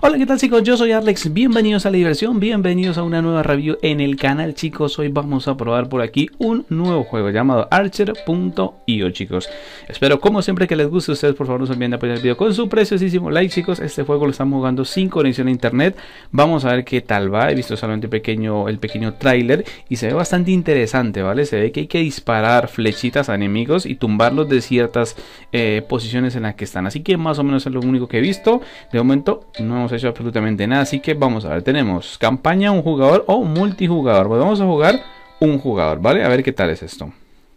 Hola, ¿qué tal chicos? Yo soy Alex, bienvenidos a la diversión, bienvenidos a una nueva review en el canal chicos. Hoy vamos a probar por aquí un nuevo juego llamado Archer.io chicos. Espero como siempre que les guste. Ustedes por favor no se olviden de apoyar el video con su preciosísimo like chicos. Este juego lo estamos jugando sin conexión a internet. Vamos a ver qué tal va. He visto solamente el pequeño tráiler y se ve bastante interesante, ¿vale? Se ve que hay que disparar flechitas a enemigos y tumbarlos de ciertas posiciones en las que están. Así que más o menos es lo único que he visto. De momento no hemos hecho absolutamente nada, así que vamos a ver. Tenemos campaña, un jugador o multijugador. Pues vamos a jugar un jugador, ¿vale? A ver qué tal es esto.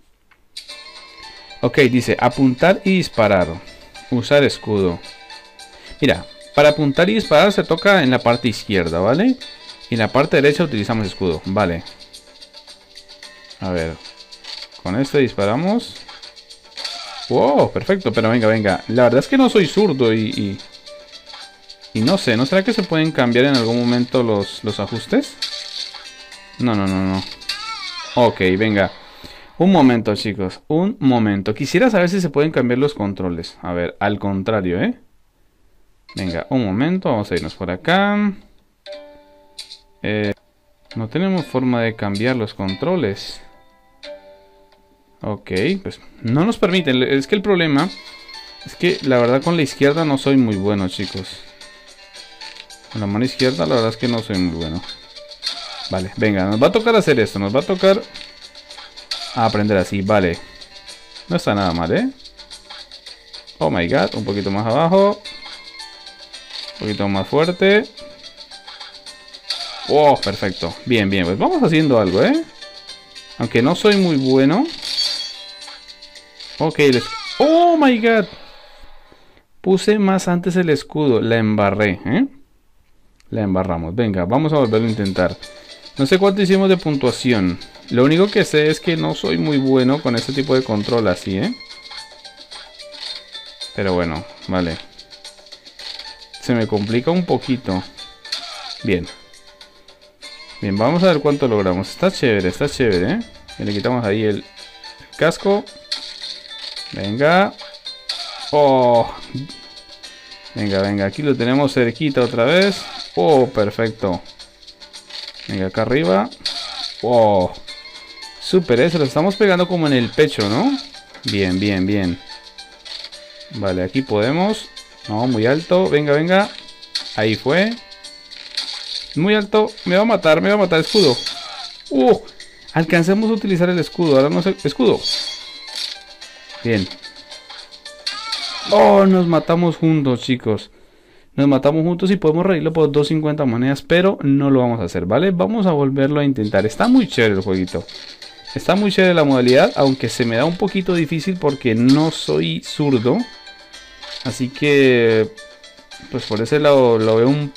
Ok, dice apuntar y disparar. Usar escudo. Mira, para apuntar y disparar se toca en la parte izquierda, ¿vale? Y en la parte derecha utilizamos escudo, vale. A ver, con esto disparamos. Wow, perfecto, pero venga. La verdad es que no soy zurdo y no sé, ¿no será que se pueden cambiar en algún momento los ajustes? No. Ok, venga. Un momento, chicos. Un momento. Quisiera saber si se pueden cambiar los controles. A ver, al contrario, ¿eh? Venga, un momento. Vamos a irnos por acá. No tenemos forma de cambiar los controles. Ok, pues no nos permiten. Es que el problema es que la verdad con la izquierda no soy muy bueno, chicos. Con la mano izquierda la verdad es que no soy muy bueno. Vale, venga, nos va a tocar hacer esto. Nos va a tocar aprender así, vale. No está nada mal, ¿eh? Oh my god, un poquito más abajo. Un poquito más fuerte. Oh, perfecto. Bien, pues vamos haciendo algo, ¿eh? Aunque no soy muy bueno. Ok, oh my god. Puse más antes el escudo, la embarré, ¿eh? La embarramos. Venga, vamos a volverlo a intentar. No sé cuánto hicimos de puntuación. Lo único que sé es que no soy muy bueno con este tipo de control así, ¿eh? Pero bueno, vale. Se me complica un poquito. Bien, vamos a ver cuánto logramos. Está chévere, ¿eh? Y le quitamos ahí el casco. Venga. Oh. Venga, aquí lo tenemos cerquita otra vez. Oh, perfecto. Venga, acá arriba. Oh, súper, se lo estamos pegando como en el pecho, ¿no? Bien. Vale, aquí podemos. No, muy alto, venga. Ahí fue. Muy alto, me va a matar escudo. Alcanzamos a utilizar el escudo. Ahora no sé, escudo. Bien. Oh, nos matamos juntos, chicos. Nos matamos juntos y podemos reírlo por 250 monedas, pero no lo vamos a hacer, ¿vale? Vamos a volverlo a intentar. Está muy chévere el jueguito. Está muy chévere la modalidad, aunque se me da un poquito difícil porque no soy zurdo. Así que, pues por ese lado lo veo un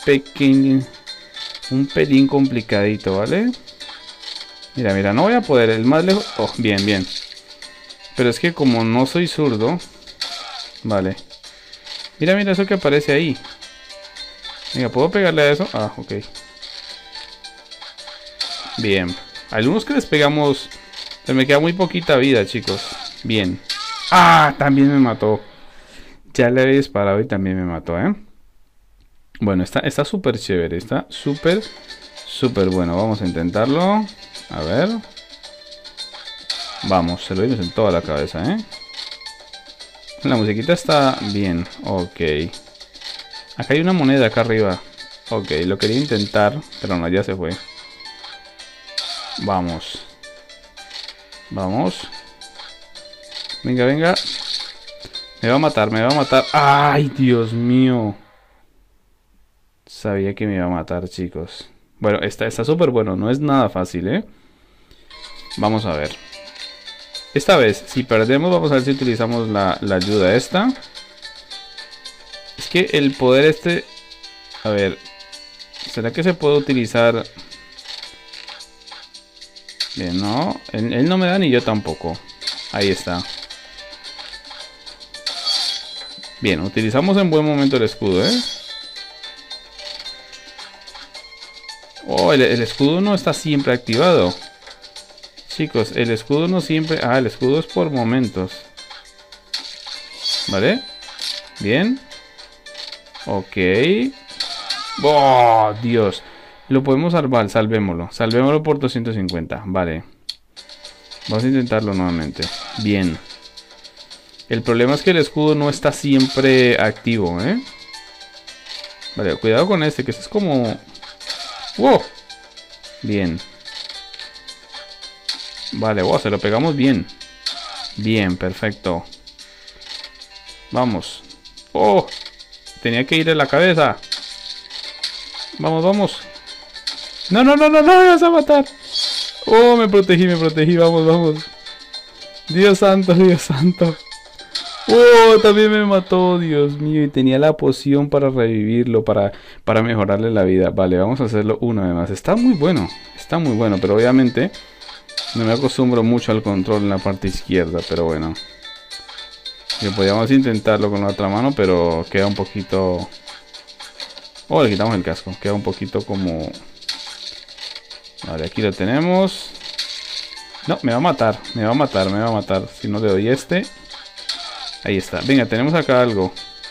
pelín complicadito, ¿vale? Mira, no voy a poder, el más lejos... Oh, bien. Pero es que como no soy zurdo... Vale. Mira eso que aparece ahí. Venga, ¿puedo pegarle a eso? Ah, ok. Bien. Algunos que les pegamos... Se me queda muy poquita vida, chicos. Bien. ¡Ah! También me mató. Ya le había disparado y también me mató, ¿eh? Bueno, está súper chévere. Está súper bueno. Vamos a intentarlo. A ver. Vamos, se lo dimos en toda la cabeza, ¿eh? La musiquita está bien. Ok. Acá hay una moneda acá arriba. Ok, lo quería intentar, pero no, ya se fue. Vamos. Venga. Me va a matar. ¡Ay, Dios mío! Sabía que me iba a matar, chicos. Bueno, está súper bueno. No es nada fácil, ¿eh? Vamos a ver. Esta vez, si perdemos, vamos a ver si utilizamos la ayuda esta. Es que el poder este... A ver... ¿Será que se puede utilizar? Bien, no. Él no me da ni yo tampoco. Ahí está. Bien, utilizamos en buen momento el escudo, ¿eh? Oh, el escudo no está siempre activado. Chicos, el escudo no siempre... Ah, el escudo es por momentos. ¿Vale? Bien. Ok. ¡Oh, Dios! Lo podemos salvar, salvémoslo. Salvémoslo por 250. Vale. Vamos a intentarlo nuevamente. Bien. El problema es que el escudo no está siempre activo, ¿eh? Vale, cuidado con este, que este es como... ¡Wow! Bien. Vale, wow, se lo pegamos bien. Bien, perfecto. Vamos. ¡Oh! Tenía que ir en la cabeza. Vamos, vamos. No, no, no, no, no me vas a matar. Oh, me protegí, vamos, vamos. Dios santo, Dios santo. Oh, también me mató, Dios mío. Y tenía la poción para revivirlo, para mejorarle la vida. Vale, vamos a hacerlo una vez más. Está muy bueno, pero obviamente no me acostumbro mucho al control en la parte izquierda, pero bueno. Que podríamos intentarlo con la otra mano, pero queda un poquito... Oh, le quitamos el casco. Queda un poquito como... Vale, aquí lo tenemos. No, me va a matar. Me va a matar, me va a matar. Si no le doy este. Ahí está. Venga, tenemos acá algo.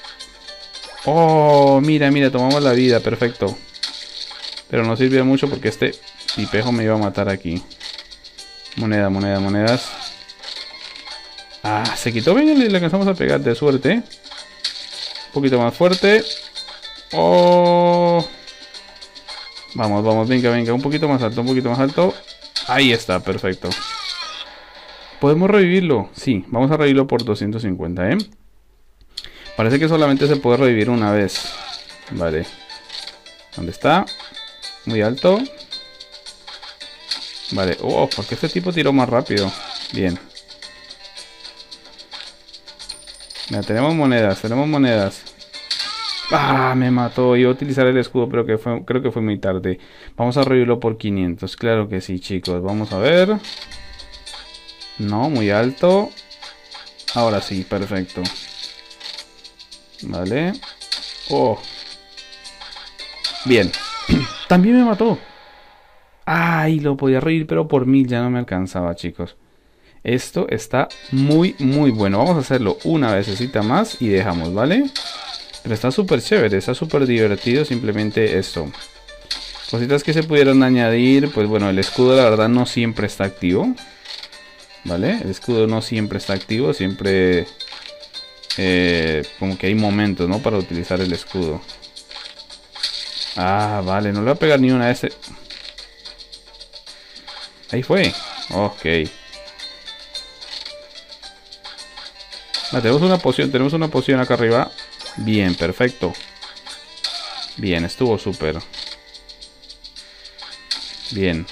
Oh, mira, mira, tomamos la vida. Perfecto. Pero no sirve mucho porque este tipejo me iba a matar aquí. Moneda, moneda, monedas. Ah, se quitó bien y le alcanzamos a pegar de suerte. Un poquito más fuerte. Oh. Vamos, vamos, venga, venga. Un poquito más alto, un poquito más alto. Ahí está, perfecto. ¿Podemos revivirlo? Sí, vamos a revivirlo por 250, ¿eh? Parece que solamente se puede revivir una vez. Vale. ¿Dónde está? Muy alto. Vale. Oh, porque este tipo tiró más rápido. Bien. Mira, tenemos monedas, tenemos monedas. Ah, me mató. Iba a utilizar el escudo, pero creo que fue muy tarde. Vamos a revivirlo por 500. Claro que sí, chicos. Vamos a ver. No, muy alto. Ahora sí, perfecto. Vale. Oh. Bien. También me mató. Ay, lo podía revivir, pero por 1000 ya no me alcanzaba, chicos. Esto está muy, muy bueno. Vamos a hacerlo una vecesita más y dejamos, ¿vale? Pero está súper chévere, está súper divertido simplemente esto. Cositas que se pudieron añadir, pues bueno, el escudo la verdad no siempre está activo. ¿Vale? El escudo no siempre está activo, siempre como que hay momentos, ¿no? Para utilizar el escudo. Ah, vale, no le voy a pegar ni una de este. Ahí fue. Ok. Ah, tenemos una poción acá arriba. Bien, perfecto. Bien, estuvo súper. Bien.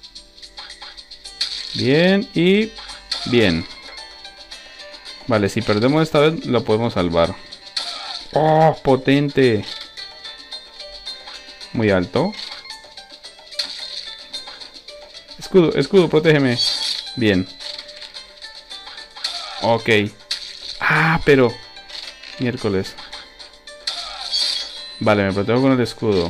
Bien y bien. Vale, si perdemos esta vez lo podemos salvar. ¡Oh, potente! Muy alto. Escudo, escudo, protégeme. Bien. Ok. Ah, pero... miércoles. Vale, me protejo con el escudo.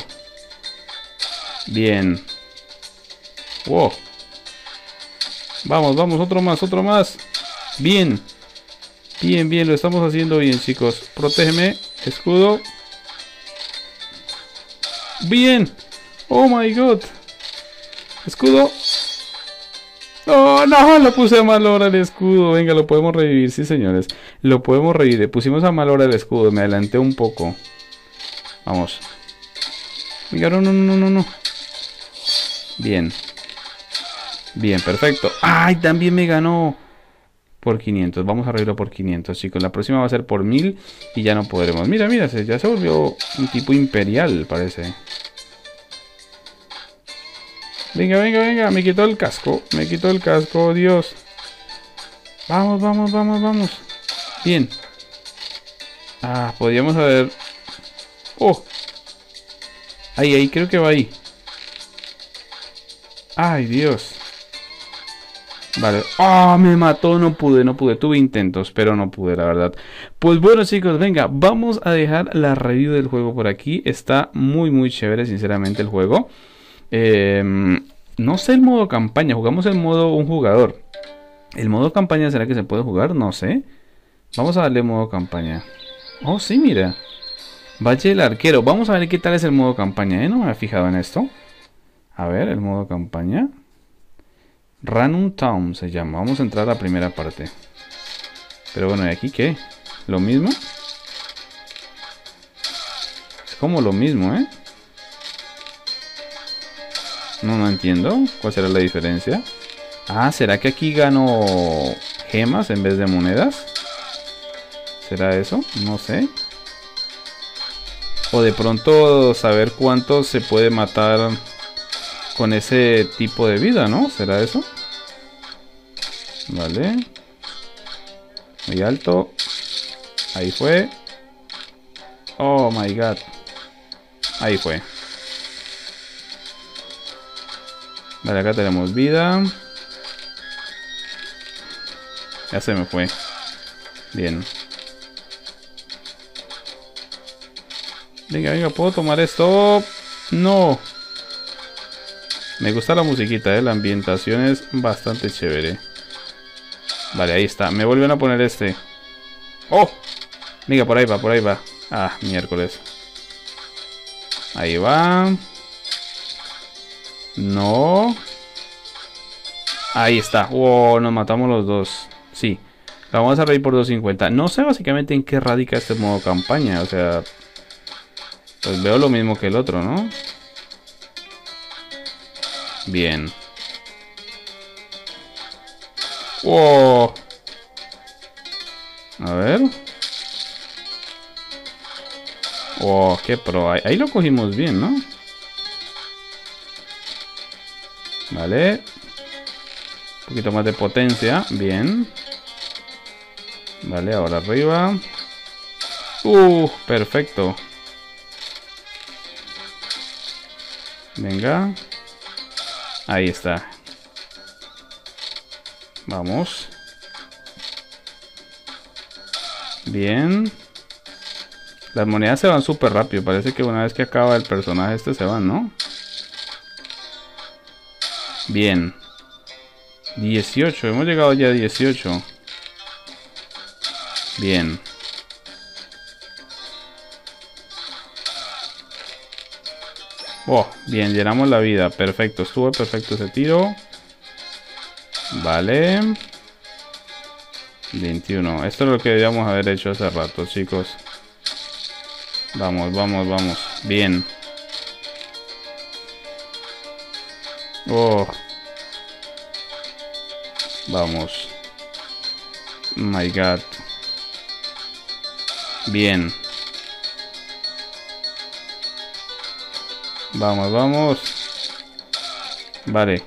Bien. Wow. Vamos, vamos, otro más, otro más. Bien. Bien, bien, lo estamos haciendo bien, chicos. Protégeme, escudo. Bien. Oh my god. Escudo. Oh, no, lo puse a mal hora el escudo. Venga, lo podemos revivir, sí, señores. Lo podemos revivir. Pusimos a mal hora el escudo. Me adelanté un poco. Vamos. Venga, no, no, no, no, no. Bien. Bien, perfecto. ¡Ay! También me ganó por 500. Vamos a revivirlo por 500, chicos. La próxima va a ser por 1000 y ya no podremos. Mira, mira, ya se volvió un tipo imperial, parece. Venga, venga, venga. Me quitó el casco. Me quitó el casco, Dios. Vamos, vamos, vamos, vamos. Bien. Ah, podríamos haber... Oh. Ahí, ahí, creo que va ahí. Ay, Dios. Vale. ¡Ah! Me mató, no pude. Tuve intentos, pero no pude, la verdad. Pues bueno, chicos, venga, vamos a dejar la review del juego por aquí. Está muy, muy chévere, sinceramente, el juego. No sé el modo campaña. Jugamos el modo un jugador. ¿El modo campaña será que se puede jugar? No sé. Vamos a darle modo campaña. Oh, sí, mira. Valle del Arquero. Vamos a ver qué tal es el modo campaña, ¿eh? No me había fijado en esto. A ver, el modo campaña. Ranum Town se llama. Vamos a entrar a la primera parte. Pero bueno, ¿y aquí qué? ¿Lo mismo? Es como lo mismo, ¿eh? No entiendo. ¿Cuál será la diferencia? Ah, ¿será que aquí gano gemas en vez de monedas? ¿Será eso? No sé. O de pronto saber cuánto se puede matar con ese tipo de vida, ¿no? ¿Será eso? Vale. Muy alto. Ahí fue. Oh my god. Ahí fue. Vale, acá tenemos vida. Ya se me fue. Bien. Venga, venga, ¿puedo tomar esto? No. Me gusta la musiquita, la ambientación es bastante chévere. Vale, ahí está. Me vuelven a poner este. ¡Oh! Venga, por ahí va, por ahí va. Ah, miércoles. Ahí va. No. Ahí está. Oh, nos matamos los dos. Sí. La vamos a reír por 250. No sé básicamente en qué radica este modo campaña. O sea, pues veo lo mismo que el otro, ¿no? Bien. ¡Wow! A ver. ¡Wow! ¡Qué pro! Ahí lo cogimos bien, ¿no? Vale. Un poquito más de potencia. Bien. Vale, ahora arriba. Perfecto. Venga. Ahí está. Vamos. Bien. Las monedas se van súper rápido. Parece que una vez que acaba el personaje este se van, ¿no? Bien. 18. Hemos llegado ya a 18. Bien. Oh, bien, llenamos la vida. Perfecto, estuvo perfecto ese tiro. Vale. 21. Esto es lo que debíamos haber hecho hace rato, chicos. Vamos, vamos, vamos. Bien. Oh. Vamos. My God. Bien. Vamos, vamos. Vale.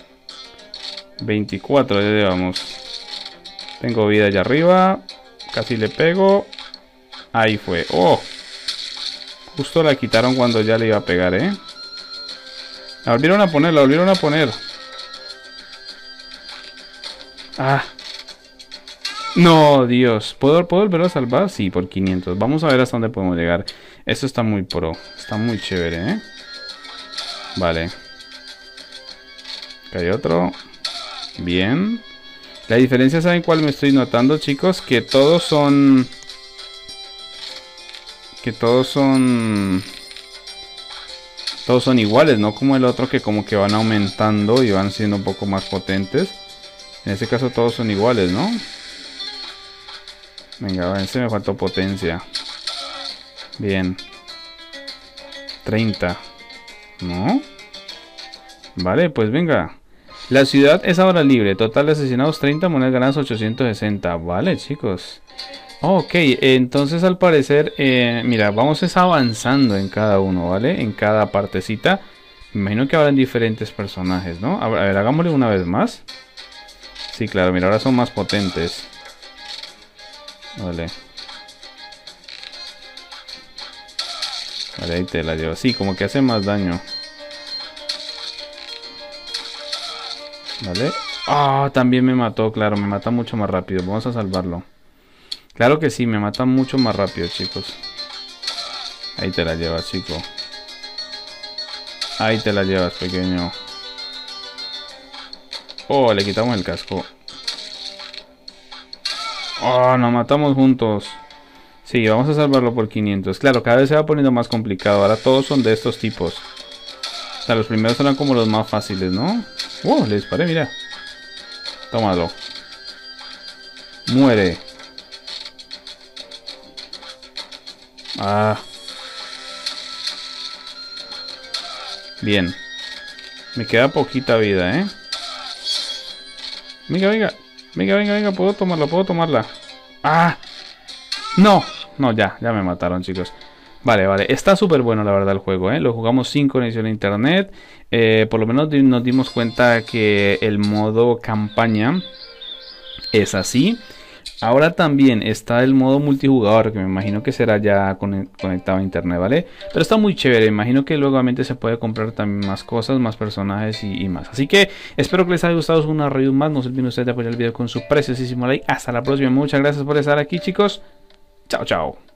24 ya llevamos. Tengo vida allá arriba. Casi le pego. Ahí fue. Oh. Justo la quitaron cuando ya le iba a pegar, ¿eh? La volvieron a poner, la volvieron a poner. Ah. No, Dios. ¿Puedo volverlo a salvar? Sí, por 500. Vamos a ver hasta dónde podemos llegar. Esto está muy pro. Está muy chévere, ¿eh? Vale. Acá hay otro. Bien. La diferencia, ¿saben cuál me estoy notando, chicos? Que todos son... Todos son iguales, no como el otro que como que van aumentando y van siendo un poco más potentes. En este caso todos son iguales, ¿no? Venga, ese me faltó potencia. Bien. 30. ¿No? Vale, pues venga. La ciudad es ahora libre. Total de asesinados 30, monedas ganadas 860. Vale, chicos. Ok, entonces al parecer, mira, vamos avanzando en cada uno, ¿vale? En cada partecita. Me imagino que habrán diferentes personajes, ¿no? A ver, hagámosle una vez más. Sí, claro, mira, ahora son más potentes. Vale. Vale, ahí te la llevo. Sí, como que hace más daño. Vale. Ah, también me mató, claro, me mata mucho más rápido. Vamos a salvarlo. Claro que sí, me mata mucho más rápido, chicos. Ahí te la llevas, chico. Ahí te la llevas, pequeño. Oh, le quitamos el casco. Oh, nos matamos juntos. Sí, vamos a salvarlo por 500. Claro, cada vez se va poniendo más complicado. Ahora todos son de estos tipos. O sea, los primeros eran como los más fáciles, ¿no? Le disparé, mira. Tómalo. Muere. Ah. Bien. Me queda poquita vida, ¿eh? Venga, venga. Venga, venga, venga. Puedo tomarla, puedo tomarla. ¡Ah! ¡No! No, ya me mataron, chicos. Vale, vale. Está súper bueno, la verdad, el juego, ¿eh? Lo jugamos sin conexión a internet. Por lo menos nos dimos cuenta que el modo campaña es así. Ahora también está el modo multijugador, que me imagino que será ya conectado a internet, ¿vale? Pero está muy chévere, imagino que luego se puede comprar también más cosas, más personajes y más. Así que espero que les haya gustado una review más. No se olviden ustedes de apoyar el video con su preciosísimo like. Hasta la próxima, muchas gracias por estar aquí, chicos. Chao, chao.